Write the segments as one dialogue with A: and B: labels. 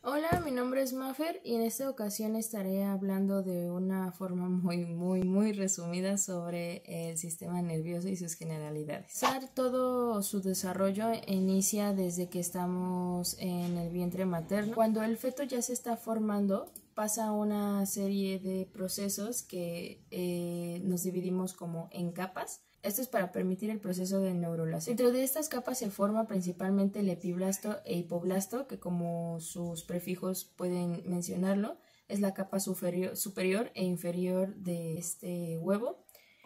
A: Hola, mi nombre es Mafer y en esta ocasión estaré hablando de una forma muy resumida sobre el sistema nervioso y sus generalidades. Todo su desarrollo inicia desde que estamos en el vientre materno. Cuando el feto ya se está formando, pasa una serie de procesos que nos dividimos como en capas. Esto es para permitir el proceso de neurulación. Dentro de estas capas se forma principalmente el epiblasto e hipoblasto, que como sus prefijos pueden mencionarlo, es la capa superior e inferior de este huevo,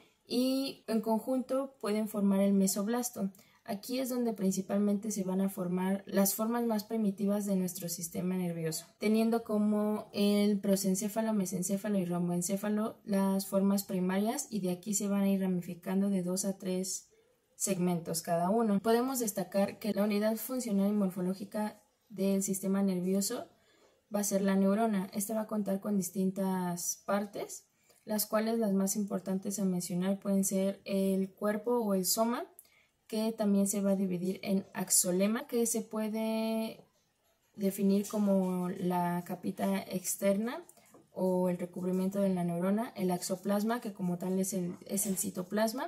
A: y en conjunto pueden formar el mesoblasto. Aquí es donde principalmente se van a formar las formas más primitivas de nuestro sistema nervioso, teniendo como el prosencéfalo, mesencéfalo y romboencéfalo las formas primarias, y de aquí se van a ir ramificando de 2 a 3 segmentos cada uno. Podemos destacar que la unidad funcional y morfológica del sistema nervioso va a ser la neurona. Esta va a contar con distintas partes, las cuales las más importantes a mencionar pueden ser el cuerpo o el soma, que también se va a dividir en axolema, que se puede definir como la capita externa o el recubrimiento de la neurona, el axoplasma, que como tal es el citoplasma,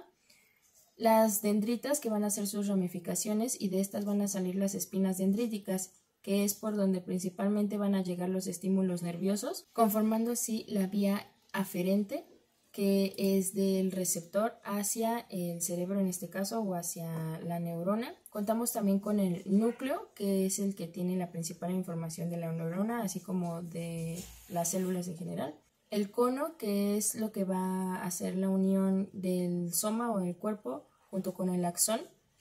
A: las dendritas, que van a ser sus ramificaciones, y de estas van a salir las espinas dendríticas, que es por donde principalmente van a llegar los estímulos nerviosos, conformando así la vía aferente, que es del receptor hacia el cerebro en este caso, o hacia la neurona. Contamos también con el núcleo, que es el que tiene la principal información de la neurona, así como de las células en general. El cono, que es lo que va a hacer la unión del soma o del cuerpo junto con el axón,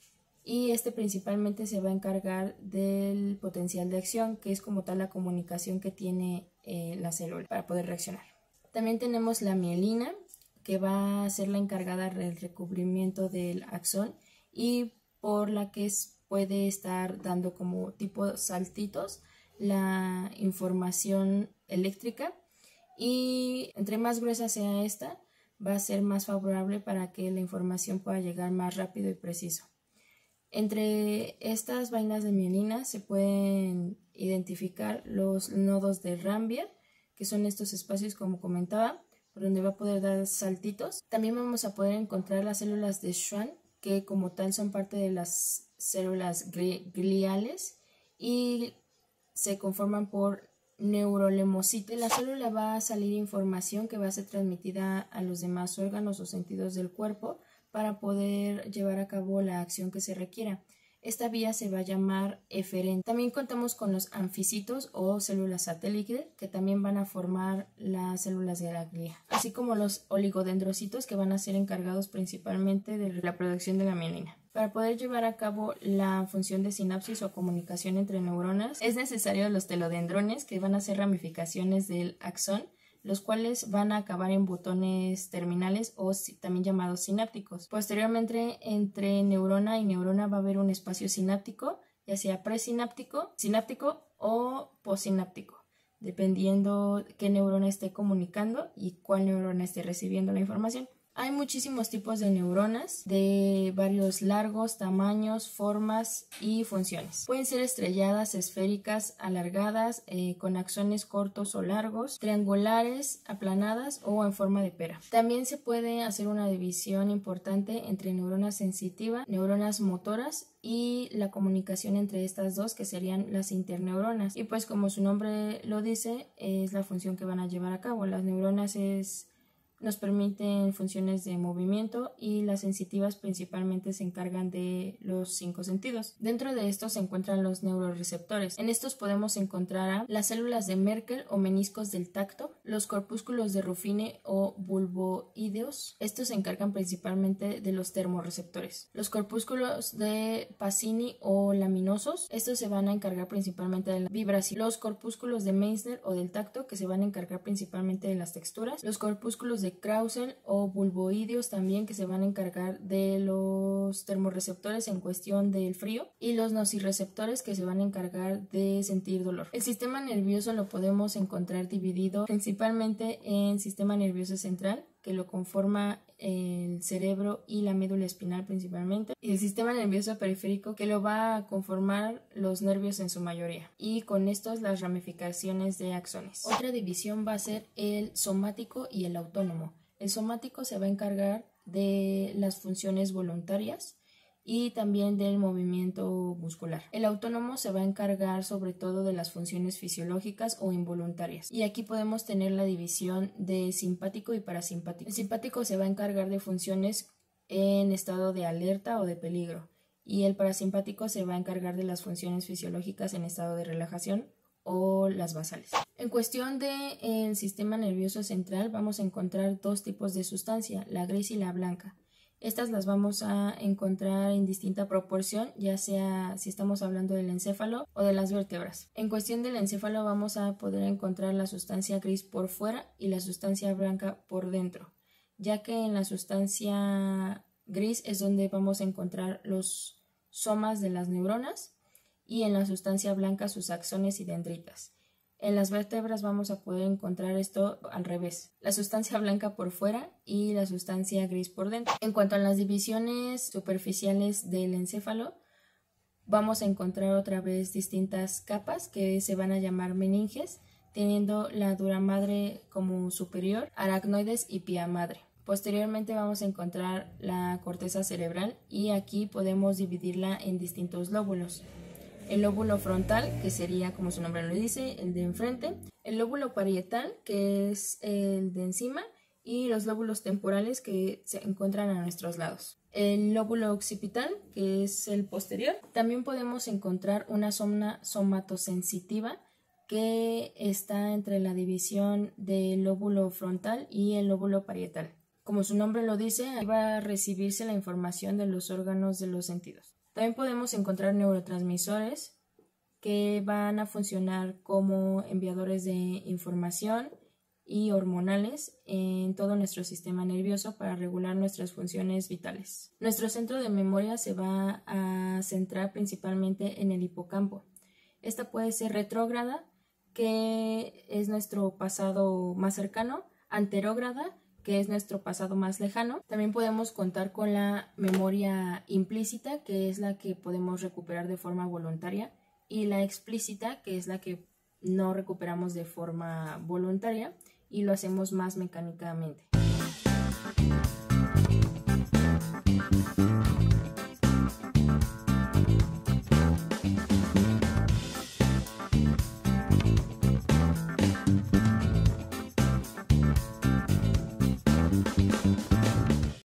A: y este principalmente se va a encargar del potencial de acción, que es como tal la comunicación que tiene la célula para poder reaccionar. También tenemos la mielina, que va a ser la encargada del recubrimiento del axón y por la que puede estar dando como tipo saltitos la información eléctrica, y entre más gruesa sea esta, va a ser más favorable para que la información pueda llegar más rápido y preciso. Entre estas vainas de mielina se pueden identificar los nodos de Ranvier, que son estos espacios, como comentaba, por donde va a poder dar saltitos. También vamos a poder encontrar las células de Schwann, que como tal son parte de las células gliales y se conforman por neurolemocitos. De la célula va a salir información que va a ser transmitida a los demás órganos o sentidos del cuerpo para poder llevar a cabo la acción que se requiera. Esta vía se va a llamar eferente. También contamos con los anficitos o células satélite, que también van a formar las células de la glía, así como los oligodendrocitos, que van a ser encargados principalmente de la producción de la mielina. Para poder llevar a cabo la función de sinapsis o comunicación entre neuronas, es necesario los telodendrones, que van a ser ramificaciones del axón, los cuales van a acabar en botones terminales o también llamados sinápticos. Posteriormente, entre neurona y neurona va a haber un espacio sináptico, ya sea presináptico, sináptico o postsináptico, dependiendo qué neurona esté comunicando y cuál neurona esté recibiendo la información. Hay muchísimos tipos de neuronas de varios largos, tamaños, formas y funciones. Pueden ser estrelladas, esféricas, alargadas, con axones cortos o largos, triangulares, aplanadas o en forma de pera. También se puede hacer una división importante entre neuronas sensitivas, neuronas motoras y la comunicación entre estas dos, que serían las interneuronas. Y pues como su nombre lo dice, es la función que van a llevar a cabo. Las neuronas nos permiten funciones de movimiento, y las sensitivas principalmente se encargan de los 5 sentidos. Dentro de estos se encuentran los neuroreceptores. En estos podemos encontrar a las células de Merkel o meniscos del tacto, los corpúsculos de Ruffine o bulboideos. Estos se encargan principalmente de los termorreceptores. Los corpúsculos de Pacini o laminosos, estos se van a encargar principalmente de la vibración. Los corpúsculos de Meissner o del tacto, que se van a encargar principalmente de las texturas. Los corpúsculos de Krausen o bulboideos también, que se van a encargar de los termorreceptores en cuestión del frío, y los nociceptores, que se van a encargar de sentir dolor. El sistema nervioso lo podemos encontrar dividido principalmente en sistema nervioso central, que lo conforma el cerebro y la médula espinal principalmente, y el sistema nervioso periférico, que lo va a conformar los nervios en su mayoría, y con estos las ramificaciones de axones. Otra división va a ser el somático y el autónomo. El somático se va a encargar de las funciones voluntarias y también del movimiento muscular. El autónomo se va a encargar sobre todo de las funciones fisiológicas o involuntarias. Y aquí podemos tener la división de simpático y parasimpático. El simpático se va a encargar de funciones en estado de alerta o de peligro, y el parasimpático se va a encargar de las funciones fisiológicas en estado de relajación o las basales. En cuestión del sistema nervioso central vamos a encontrar dos tipos de sustancia, la gris y la blanca. Estas las vamos a encontrar en distinta proporción, ya sea si estamos hablando del encéfalo o de las vértebras. En cuestión del encéfalo vamos a poder encontrar la sustancia gris por fuera y la sustancia blanca por dentro, ya que en la sustancia gris es donde vamos a encontrar los somas de las neuronas y en la sustancia blanca sus axones y dendritas. En las vértebras vamos a poder encontrar esto al revés, la sustancia blanca por fuera y la sustancia gris por dentro. En cuanto a las divisiones superficiales del encéfalo, vamos a encontrar otra vez distintas capas que se van a llamar meninges, teniendo la dura madre como superior, aracnoides y pía madre. Posteriormente vamos a encontrar la corteza cerebral, y aquí podemos dividirla en distintos lóbulos. El lóbulo frontal, que sería, como su nombre lo dice, el de enfrente, el lóbulo parietal, que es el de encima, y los lóbulos temporales, que se encuentran a nuestros lados. El lóbulo occipital, que es el posterior. También podemos encontrar una zona somatosensitiva, que está entre la división del lóbulo frontal y el lóbulo parietal. Como su nombre lo dice, ahí va a recibirse la información de los órganos de los sentidos. También podemos encontrar neurotransmisores que van a funcionar como enviadores de información y hormonales en todo nuestro sistema nervioso para regular nuestras funciones vitales. Nuestro centro de memoria se va a centrar principalmente en el hipocampo. Esta puede ser retrógrada, que es nuestro pasado más cercano, anterógrada, que es nuestro pasado más lejano. También podemos contar con la memoria implícita, que es la que podemos recuperar de forma voluntaria, y la explícita, que es la que no recuperamos de forma voluntaria y lo hacemos más mecánicamente.